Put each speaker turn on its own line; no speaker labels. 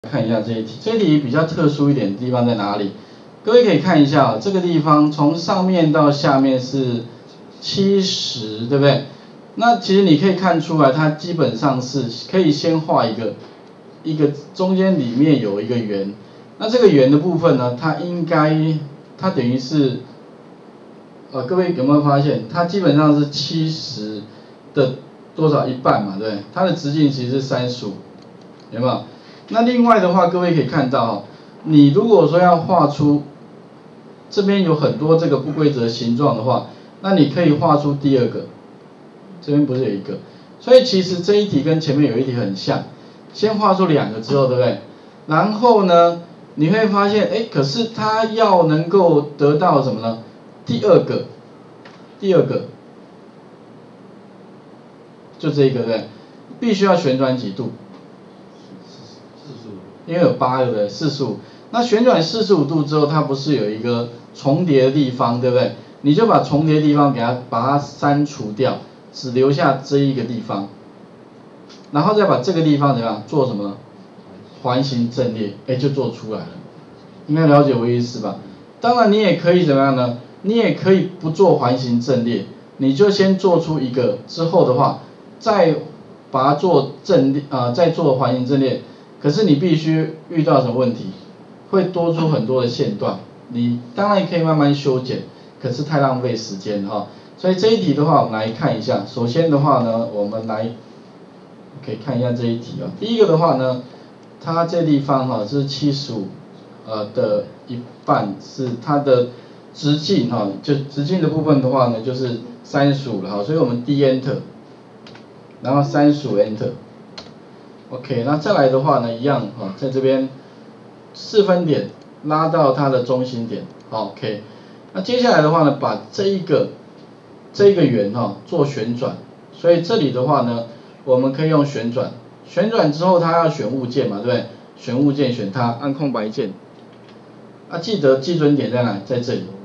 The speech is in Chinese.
看一下这一题，这一题比较特殊一点的地方在哪里？各位可以看一下这个地方从上面到下面是70，对不对？那其实你可以看出来，它基本上是可以先画一个中间里面有一个圆，那这个圆的部分呢，它等于是各位有没有发现，它基本上是70的多少一半嘛，对不对？它的直径其实是35，有没有？那另外的话，各位可以看到，你如果说要画出这边有很多这个不规则形状的话，那你可以画出第二个，这边不是有一个，所以其实这一题跟前面有一题很像，先画出2个之后，对不对？然后呢，你会发现，可是它要能够得到什么呢？第二个，就这个，对不对？必须要旋转几度？因为有8，对不对？45。那旋转45度之后，它不是有一个重叠的地方，对不对？你就把重叠的地方把它删除掉，只留下这一个地方，然后再把这个地方怎么样做什么？环形阵列，就做出来了。应该了解我意思吧？当然你也可以怎么样呢？你也可以不做环形阵列，你就先做出一个，之后的话再把它做再做环形阵列。可是你必须遇到什么问题？会多出很多的线段，你当然可以慢慢修剪，可是太浪费时间哈。所以这一题的话，我们来看一下。首先的话呢，我们可以看一下这一题啊。第一个的话呢，它这地方是75的一半是它的直径就直径的部分的话呢，就是35了哈。所以我们滴 Enter， 然后35 Enter。OK， 那再来的话呢，一样在这边4分点拉到它的中心点，好 ，OK。那接下来的话呢，把这一个圆做旋转，所以这里的话呢，我们可以用旋转，旋转之后它要选物件嘛，对不对？选物件选它，按空白键，记得基准点在哪？在这里。